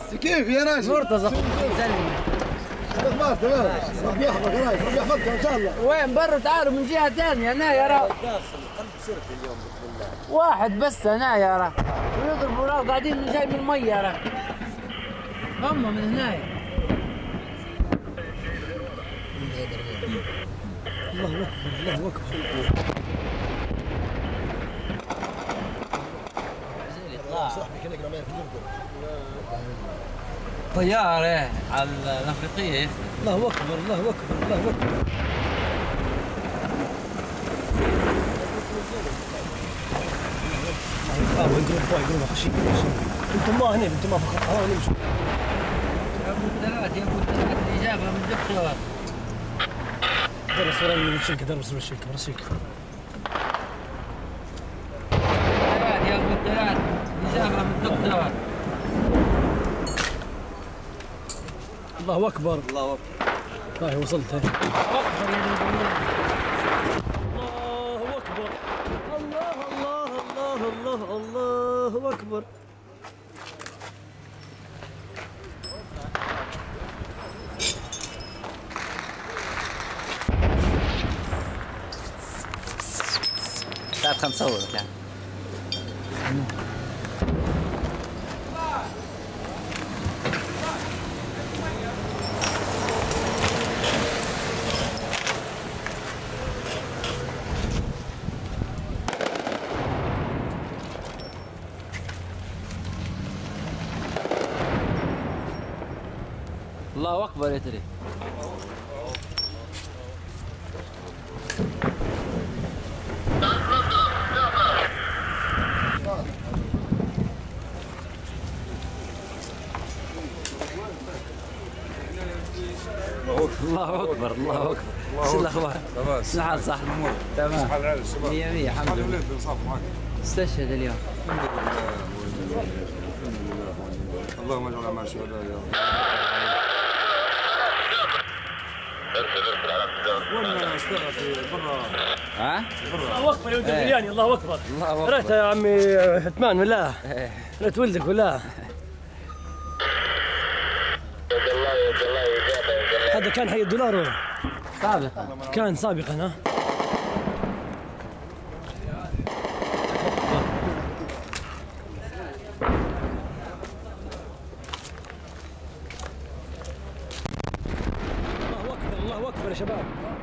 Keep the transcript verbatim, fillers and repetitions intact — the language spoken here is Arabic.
كيف يا راجل؟ مرتزق مسلم. تمام تمام. ربي يحفظك يا راجل، ربي يحفظك ان شاء الله. وين برا؟ تعالوا من جهه ثانيه هنا يا راه. داخل قلب سرت اليوم باذن الله. واحد بس هنا يا راه. ويضربوا راه قاعدين جاي من الميه راه. هم من هنايا. الله اكبر الله اكبر. صاحبي كان يقرا معي في الاردن. طيارة ايه على الافريقية يخدم. الله اكبر الله اكبر الله اكبر. اه يقولون فوق يقولون خشيك انتم ما هنا انتم ما فقط ها نمشوا. يا ابو الثلاث يا ابو الثلاث الاجابة من الدكتور. درس وراي الشركة درس وراي الشركة راسيك. يا ابو الثلاث الاجابة من الدكتور. الله اكبر الله اكبر. هاي وصلت هاي. الله اكبر يا الله اكبر الله الله الله الله الله اكبر. تعال خلينا نصور تعال. الله اكبر يا تري. الله اكبر الله اكبر. شو الاخبار؟ شو الحال صاحب الامور؟ تمام. مية مية الحمد لله. استشهد اليوم. اللهم اجعل مع الشهداء يا رب. وين اشتغل في برا؟ ها؟ الله اكبر يا ولد البرياني الله اكبر. الله اكبر. ريت يا عمي حتمان ولا؟ ريت ولدك ولا؟ هذا كان حي الدولار ولا؟ سابقا. كان سابقا ها؟ الله اكبر الله اكبر يا شباب.